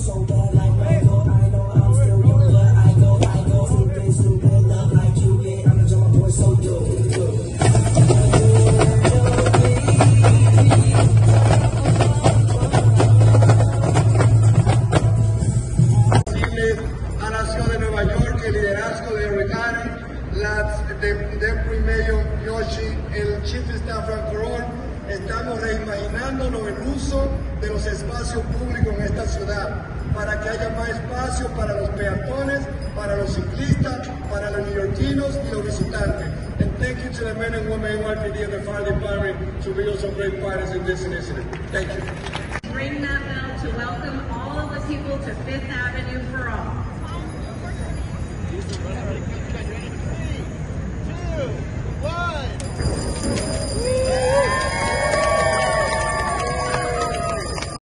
so bad like Michael. I know I'm still young, but I go. Stupid, love like Cupid. I'm a drummer boy, so do. A la ciudad de Nueva York, el liderazgo de Rihanna, de Primeiro Yoshi, el Chief Staff Frank Corol, estamos reimaginándonos el uso de los espacios públicos en esta ciudad para que haya más espacio para los peatones, para los ciclistas, para los neoyorquinos y los visitantes. And thank you to the men and women in NYPD and the fire department to build some great parties in this initiative. Thank you. Ring that bell to welcome all of the people to Fifth Avenue for all. 3, 2,